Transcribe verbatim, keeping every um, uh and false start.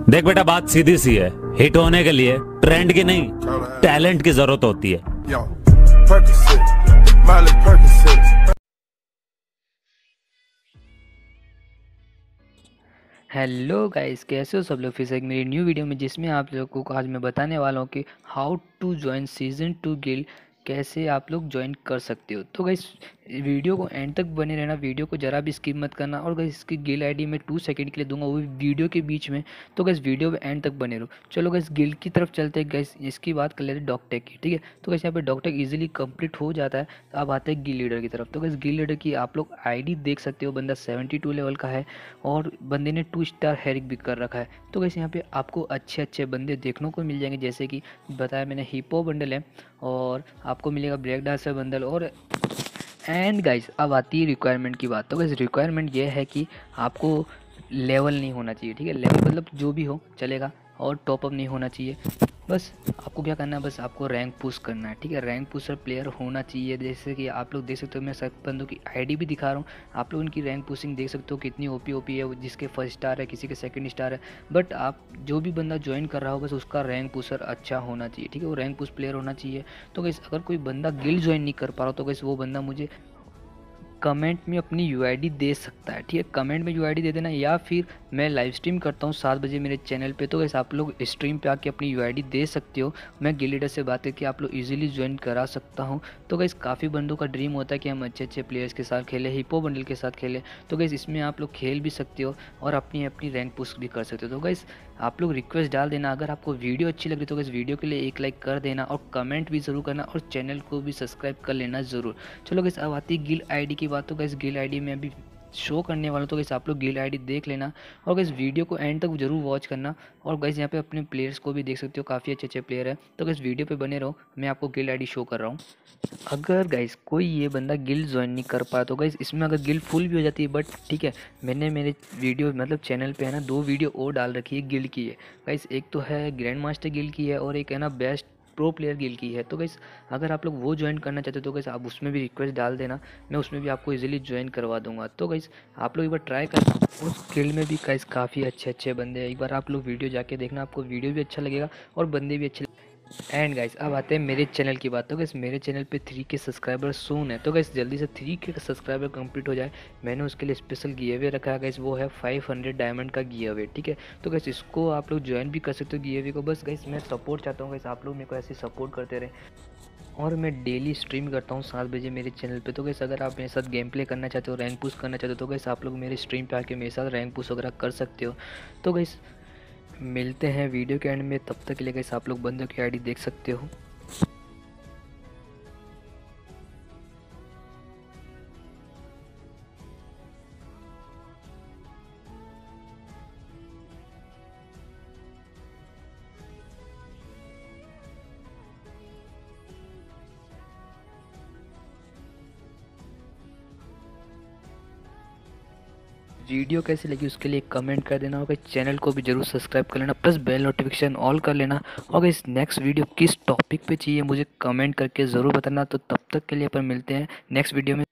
देख बेटा, बात सीधी सी है। हिट होने के लिए ट्रेंड की नहीं, टैलेंट की जरूरत होती है। हेलो गाइस, कैसे हो सब लोग। फिर से एक मेरी न्यू वीडियो में जिसमें आप लोगों को आज मैं बताने वाला हूँ कि how to join season two guild, कैसे आप लोग ज्वाइन कर सकते हो। तो गाइस वीडियो को एंड तक बने रहना, वीडियो को जरा भी स्किप मत करना। और गाइस इसकी गिल्ड आईडी मैं टू सेकंड के लिए दूंगा, वो भी वीडियो के बीच में। तो गाइस वीडियो में एंड तक बने रहो। चलो गाइस गिल्ड की तरफ चलते हैं। गाइस इसकी बात कर लेते हैं डॉकटेक की, ठीक है। तो गाइस यहाँ पे डॉकटेक इजीली कंप्लीट हो जाता है। तो अब आते हैं गिल्ड लीडर की तरफ। तो गाइस गिल्ड लीडर की आप लोग आईडी देख सकते हो, बंदा सेवेंटी टू लेवल का है और बंदे ने टू स्टार हेरिक भी कर रखा है। तो गाइस यहाँ पे आपको अच्छे अच्छे बंदे देखने को मिल जाएंगे, जैसे कि बताया मैंने हिपो बंडल है और आपको मिलेगा ब्रेक डांसर बंडल। और एंड गाइस अब आती है रिक्वायरमेंट की बात। तो गाइस रिक्वायरमेंट ये है कि आपको लेवल नहीं होना चाहिए, ठीक है। लेवल मतलब जो भी हो चलेगा, और टॉपअप नहीं होना चाहिए। बस आपको क्या करना है, बस आपको रैंक पुश करना है, ठीक है। रैंक पुशर प्लेयर होना चाहिए। जैसे कि आप लोग देख सकते हो, मैं सब बंदों की आईडी भी दिखा रहा हूँ, आप लोग उनकी रैंक पुशिंग देख सकते हो कितनी ओपी ओपी है। जिसके फर्स्ट स्टार है, किसी के सेकंड स्टार है। बट आप जो भी बंदा ज्वाइन कर रहा हो, बस उसका रैंक पुशर अच्छा होना चाहिए, ठीक है। वो रैंक पुश प्लेयर होना चाहिए। तो गैस अगर कोई बंदा गिल्ड ज्वाइन नहीं कर पा रहा, तो गैस वो बंदा मुझे कमेंट में अपनी यूआईडी दे सकता है, ठीक है। कमेंट में यूआईडी दे देना, या फिर मैं लाइव स्ट्रीम करता हूँ सात बजे मेरे चैनल पे। तो वैसे आप लोग स्ट्रीम पे आके अपनी यूआईडी दे सकते हो। मैं गिल्ड लीडर से बात करके आप लोग इजीली ज्वाइन करा सकता हूँ। तो गैस काफ़ी बंदों का ड्रीम होता है कि हम अच्छे अच्छे प्लेयर्स के साथ खेलें, हिपो बंडल के साथ खेलें। तो गैस इसमें आप लोग खेल भी सकते हो और अपनी अपनी रैंक पुश भी कर सकते हो। तो गैस आप लोग रिक्वेस्ट डाल देना, अगर आपको वीडियो अच्छी लग रही तो गैस वीडियो के लिए एक लाइक कर देना और कमेंट भी ज़रूर करना, और चैनल को भी सब्सक्राइब कर लेना ज़रूर। चलो गैस अब आती है गिल्ड आईडी की बात। तो गैस गिल्ड आईडी में अभी शो करने वाला हूँ, तो गैस आप लोग गिल्ड आईडी देख लेना और गैस वीडियो को एंड तक जरूर वॉच करना। और गैस यहाँ पे अपने प्लेयर्स को भी देख सकते हो, काफ़ी अच्छे अच्छे प्लेयर है। तो गैस वीडियो पे बने रहो, मैं आपको गिल्ड आईडी शो कर रहा हूँ। अगर गाइस कोई ये बंदा गिल्ड ज्वाइन नहीं कर पाया, तो गाइस इसमें अगर गिल्ड फुल भी हो जाती है, बट ठीक है, मैंने मेरे वीडियो मतलब चैनल पे है ना दो वीडियो और डाल रखी है गिल्ड की है गाइस। एक तो है ग्रैंड मास्टर गिल्ड की है और एक है ना बेस्ट प्रो प्लेयर गिल्ड की है। तो गाइस अगर आप लोग वो ज्वाइन करना चाहते हो तो गाइस आप उसमें भी रिक्वेस्ट डाल देना, मैं उसमें भी आपको इजीली ज्वाइन करवा दूंगा। तो गाइस आप लोग एक बार ट्राई करना, उस गिल्ड में भी गाइस काफ़ी अच्छे अच्छे बंदे हैं। एक बार आप लोग वीडियो जाके देखना, आपको वीडियो भी अच्छा लगेगा और बंदे भी अच्छे। एंड गाइस अब आते हैं मेरे चैनल की बात। तो गाइस मेरे चैनल पे थ्री के सब्सक्राइबर सून है, तो गाइस जल्दी से थ्री के सब्सक्राइबर कंप्लीट हो जाए। मैंने उसके लिए स्पेशल गिव अवे रखा है गाइस, वो है फाइव हंड्रेड डायमंड का गिव अवे, ठीक है। तो गाइस इसको आप लोग ज्वाइन भी कर सकते हो गिव अवे को। बस गाइस मैं सपोर्ट चाहता हूँ गाइस, आप लोग मेरे को ऐसे सपोर्ट करते रहे। और मैं डेली स्ट्रीम करता हूँ सात बजे मेरे चैनल पे। तो गाइस अगर आप मेरे साथ गेम प्ले करना चाहते हो, रैंक पुश करना चाहते हो, तो गाइस आप लोग मेरे स्ट्रीम पे आके मेरे साथ रैंक पुश वगैरह कर सकते हो। तो गाइस मिलते हैं वीडियो के एंड में, तब तक के लिए गाइस आप लोग बंदों की आईडी देख सकते हो। वीडियो कैसी लगी उसके लिए कमेंट कर देना, और चैनल को भी जरूर सब्सक्राइब कर लेना, प्लस बेल नोटिफिकेशन ऑल कर लेना। और इस नेक्स्ट वीडियो किस टॉपिक पे चाहिए मुझे कमेंट करके ज़रूर बताना। तो तब तक के लिए अपन मिलते हैं नेक्स्ट वीडियो में।